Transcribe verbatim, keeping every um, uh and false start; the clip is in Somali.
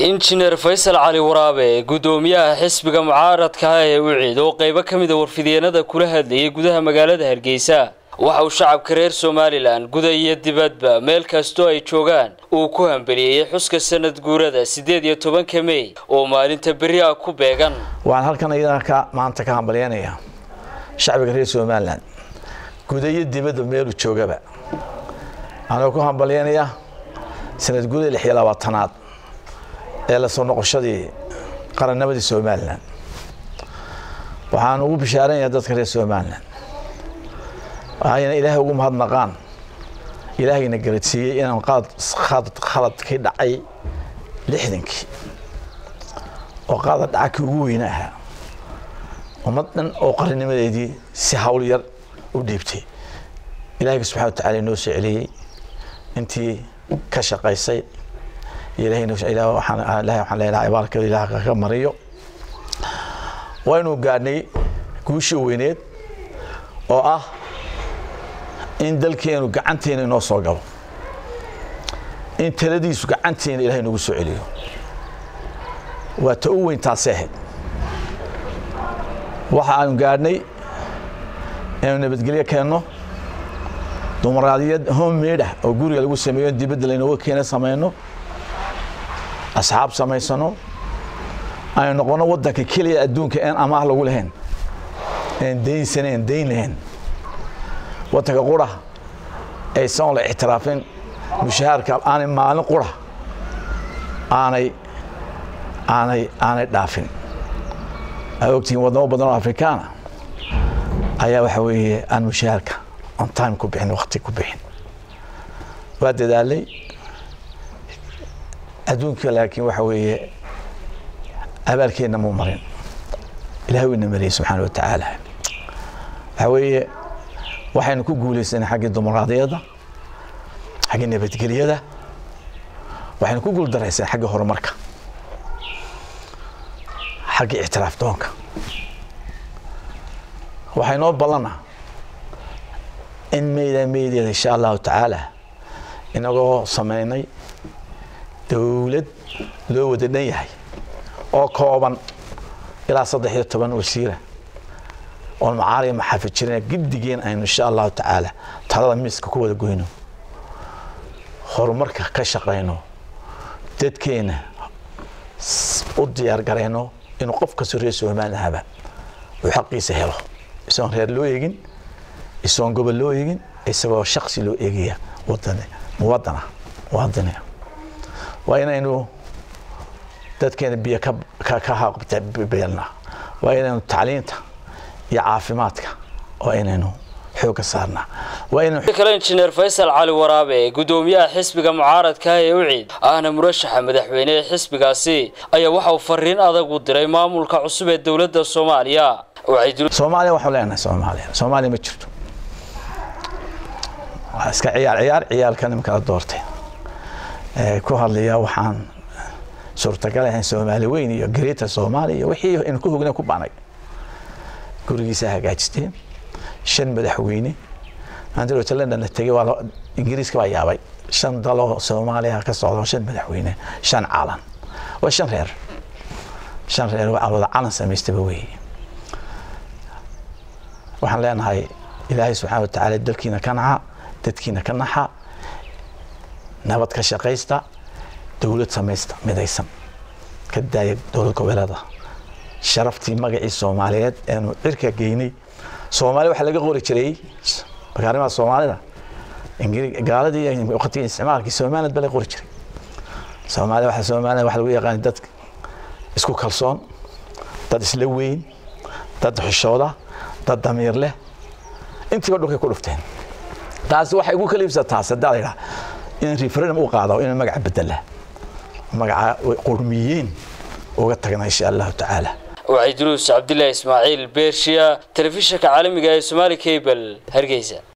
injineer Faysal Cali Waraabe gudoomiyaha xisbiga mucaaradka ah ee Wiciid oo qayb ka mid ah warfideenada kula hadlayay gudaha magaalada Hargeysa waxa uu shacabka reer Somaliland gudaha iyo dibadba meel kasto ay joogaan uu ku hambaliyay xuska sanad guurada sideed iyo tobanka May oo maalinta bari ah ku beegan waan halkan ayaka maanta ka hambaliyanayaa shacabka reer Somaliland gudaha iyo dibadba meel uu joogaba ana ku hambaliyanayaa sanad guurada lix iyo labaatanaad ee la soo noqoshadii qarannimadii Somaliland waxaan ugu bishaaranayaa dadka reer Somaliland ayna ilaahay ugu mahadnaqaan ilaahayna garadsiiyay inaan qaad khalad khalad ka dhacay lixdankii oo qaad dhacay ugu weynaha ummadan oo qarannimadeedii si hawl yar u dhiibtay ilaahay subhanahu wa ta'ala noo siciliyay intii ka shaqaysay إلهي نوش إله وحنا الله وحنا إله عبارك إله كمريو وينو قارني كوشي وينيت أو آه إن دلكينو قعنتين نوصل قبل إن تلديس قعنتين إلهي نوصل عليه وتقوين تصحيح وحنا قارني إنه نبتقليه كأنه دمرادية هم ميدا أو جوري اللي بيسميون دي بدل إنه كأنه سمينه أصحاب سميسانو أنا نقولنا ودك كلي أدون كأن أماه لقولهن إن دين سنين دين لهن وتقوله أي سون الاعترافين مشاركة أنا ما أنا قوله أنا أنا أنا دافن أوقتين وضعوا بدن أفريقيا أيها وحوي أن مشاركة on time كوبين وقت كوبين بعد ذلك أدونك لكن وحوي أبالكينا مو مرين إلهي النمري سبحانه وتعالى حوي وحين كو قوليسين حق الديمقراطية ده حق النباتقلية ده وحين كو قول دريسين حق هرمركة حق اعتراف دونك وحين نوب بلنا إن ميدا ميدا إن شاء الله تعالى إنه صميني دولد لو ودنيهاي oo kooban ilaa saddex iyo toban wasiir oo macaali maxafijireen gidigeen aynu insha Allah taala talada miiska ku wada goyno horumarka ka shaqeyno dadkeena u diyaar gareyno in qof ka soo reeso maanaaba oo xaqiisa helo isoo reer loo eegin isoo gobol loo eegin isagoo shakhsi loo eegiya wadana muwadana wadana وإنه تذكر بيك كهاق بيلنا وإنه تعليمته يعافماتك وإنه حوك صارنا وإنه كلا إنجنير فيصل علي ورابي قدوميها حسبك معارض كاي وعيد أنا مرشح مدحويني حسبك سي أي وحو فرين أدق ودري مامولك عصبة الدولة الصومالية وعيد صوماليا وحولينا صوماليا صوماليا ما تشرتوا اسك عيال عيال عيال كان مكان دورتين ku hadlaya waxaan suurtagal ah in Soomaali weyn iyo Greater Soomaaliya wixii in ku hogna ku baanay gurigiisa hagaajisteen shan madaxweyne aan diro talada la tagay waa Ingiriiska waa yaabay shan dalo Soomaaliya ka socdo shan madaxweyne shan caalan waa shan reer shan reer waa wada caalan sameystay way waxaan leenahay Ilaahay subhanahu wa ta'ala dalkiina kanaca dadkiina kanaxa نبض كشقيستا دولة سميستا مدايسم كداية دولة كويلادة شرفتي مقعي الصوماليات انو عركا جيني صومالي وحا لغا غوري جري بكاريما الصومالي دا انجري قالة دي وقتين استعمالكي صومالي بلا غوري جري صومالي وحا صومالي وحا لغا يقاني داد اسكو كالصون داد اسلوين داد حشودة داد دمير له انتي قدوك يكون افتين تاسي وحا يقول كليبسة تاسي دالي إن ريفرندم وقاضوا إن مقع بدله مقع قرميين وقتنا إن شاء الله تعالى وعيدروس عبد الله إسماعيل بيرشيا تلفزيون عالمي جاي سومالي كيبل هرجيزة.